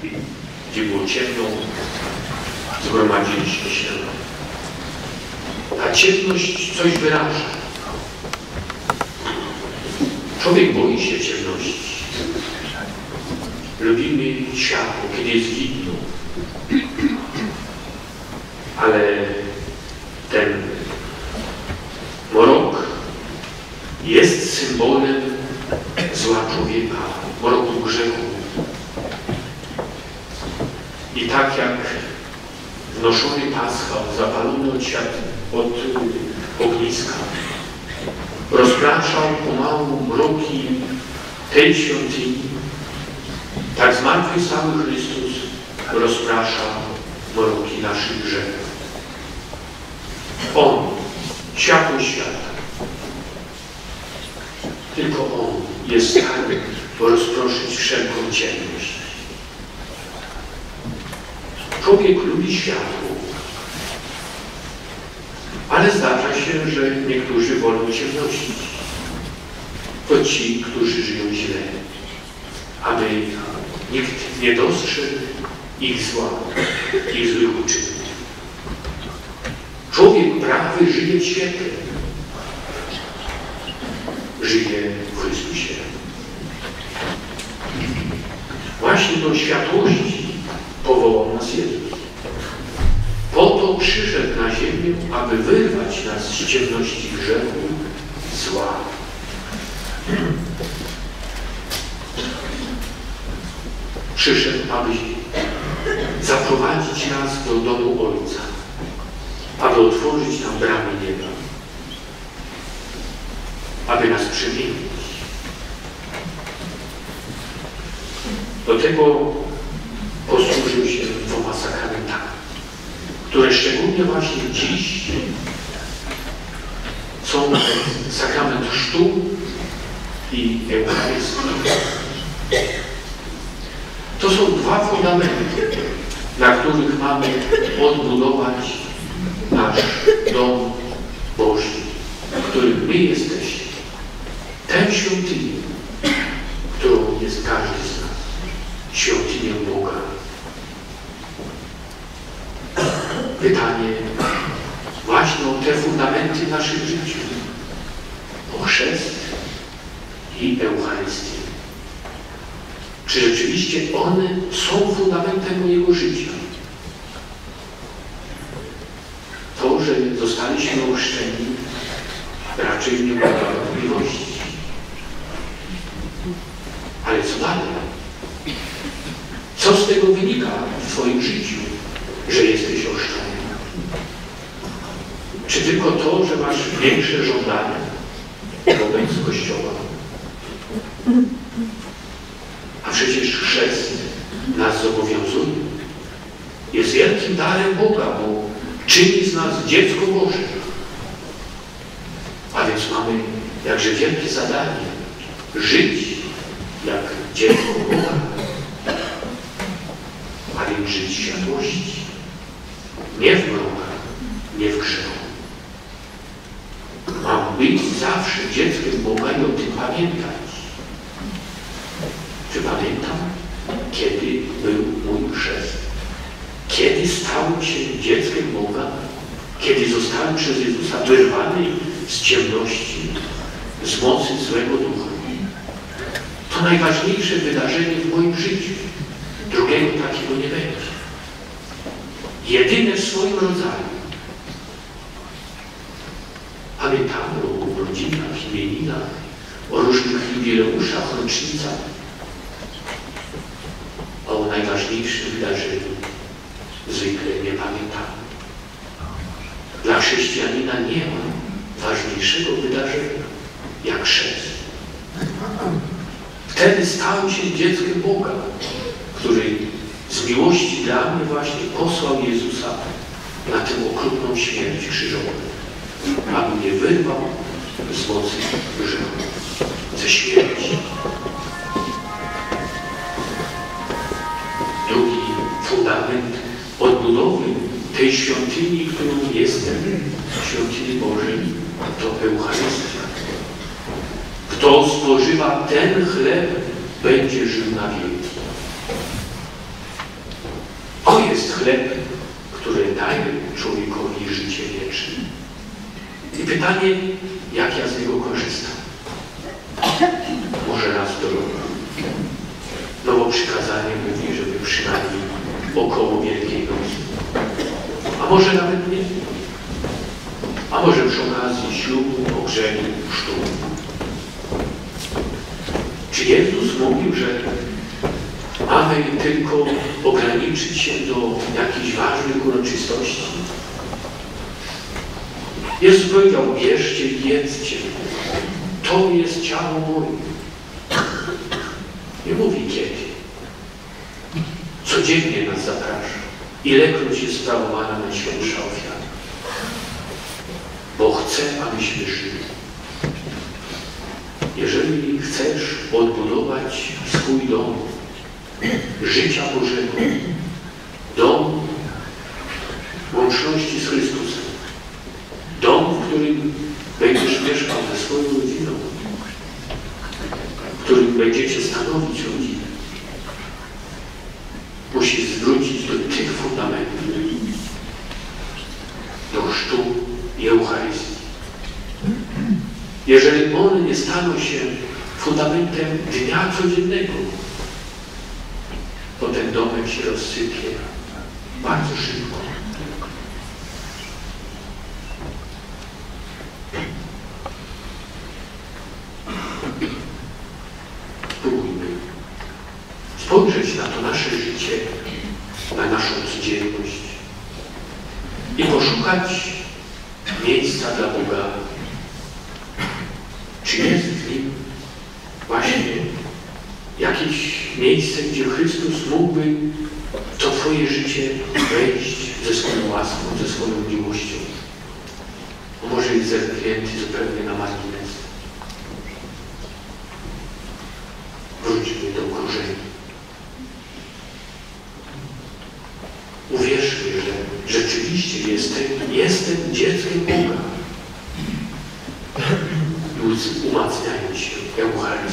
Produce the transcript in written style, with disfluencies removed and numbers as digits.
gdzie było ciemno, zgromadziliśmy się. Ta ciemność coś wyraża. Człowiek boi się ciemności. Lubimy światło, kiedy jest widno. Ale ten mrok jest symbolem zła człowieka, mroku grzechu. I tak jak wnoszony paschał, zapalony od ogniska, rozpraszał pomału mroki tej świątyni, tak zmartwychwstały Chrystus rozprasza mroki naszych grzechów. On, światło świata, tylko On jest w stanie rozproszyć wszelką ciemność. Człowiek lubi światło, ale zdarza się, że niektórzy wolą ciemności. To ci, którzy żyją źle, aby nikt nie dostrzegł ich zła, ich złych uczynków. Człowiek prawy żyje w świetle. Żyje w Chrystusie. Właśnie do światłości powołał nas Jezus. Po to przyszedł na ziemię, aby wyrwać nas z ciemności grzechu, zła. Przyszedł, aby zaprowadzić nas do domu Ojca, aby otworzyć nam bramy nieba, aby nas przemienić. Do tego posłużył się 2 sakramentami, które szczególnie właśnie dziś są sakrament chrztu i Eucharystii. To są 2 fundamenty, na których mamy odbudować nasz dom Boży, w którym my jesteśmy. Tę świątynię, którą jest każdy z nas. Świątynię Boga. Pytanie właśnie o te fundamenty w naszym życiu. O chrzest i Eucharystię. Czy rzeczywiście one są fundamentem mojego życia? To, że zostaliśmy ochrzczeni, raczej nie ma wątpliwości. Ale co dalej? Co z tego wynika w Twoim życiu, że jesteś ochrzczony? Czy tylko to, że masz większe żądania wobec Kościoła? A przecież chrzest nas zobowiązuje. Jest wielkim darem Boga, bo czyni z nas dziecko Boże. A więc mamy jakże wielkie zadanie żyć jak dziecko Boga. A więc żyć w światłości. Nie w mrokach, nie w grzechu. Mam być zawsze dzieckiem Boga i o tym pamiętać. Czy pamiętam, kiedy był mój chrzest? Kiedy stałem się dzieckiem Boga? Kiedy zostałem przez Jezusa wyrwany z ciemności, z mocy złego ducha? To najważniejsze wydarzenie w moim życiu. Drugiego takiego nie będzie. Jedyne w swoim rodzaju. Pamiętamy o urodzinach, imieninach, o różnych jubileuszach, rocznicach. A o najważniejszym wydarzeniu zwykle nie pamiętamy. Dla chrześcijanina nie ma ważniejszego wydarzenia jak chrzest. Wtedy stałem się dzieckiem Boga, który z miłości dla mnie właśnie posłał Jezusa na tę okrutną śmierć krzyżową, aby mnie wyrwał z mocy grzechu, ze śmierci. Drugi fundament odbudowy tej świątyni, którą jestem, świątyni Bożej, to Eucharystia. Kto spożywa ten chleb, będzie żył na wieki. jest chleb, który daje człowiekowi życie wieczne. I pytanie, jak ja z niego korzystam? Może raz do roku. No bo przykazanie mówi, żeby przynajmniej około Wielkiej Nocy. A może nawet nie. A może przy okazji ślubu, pogrzebu, chrztu. Czy Jezus mówił, że mamy tylko ograniczyć się do jakichś ważnych uroczystości? Jezus powiedział, bierzcie i jedzcie. To jest ciało moje. Nie mówi kiedy. Codziennie nas zaprasza. Ilekroć jest sprawowana najświętsza ofiara. Bo chce, abyśmy żyli. Jeżeli chcesz odbudować swój dom, życia Bożego, dom łączności z Chrystusem, dom, w którym będziesz mieszkał ze swoją rodziną, w którym będziecie stanowić rodzinę, musisz zwrócić do tych fundamentów, do chrztu i Eucharystii. Jeżeli one nie staną się fundamentem dnia codziennego, to ten domek się rozsypie bardzo szybko. Spróbujmy spojrzeć na to nasze życie, na naszą codzienność i poszukać miejsca dla Boga. Czy jest w nim właśnie jakieś miejsce, gdzie Chrystus mógłby to Twoje życie wejść ze swoją łaską, ze swoją miłością? A może jest zerknięty zupełnie na margines. Wróćmy do korzeni. Uwierzmy, że rzeczywiście jestem dzieckiem Boga. Umacniając się Eucharystią.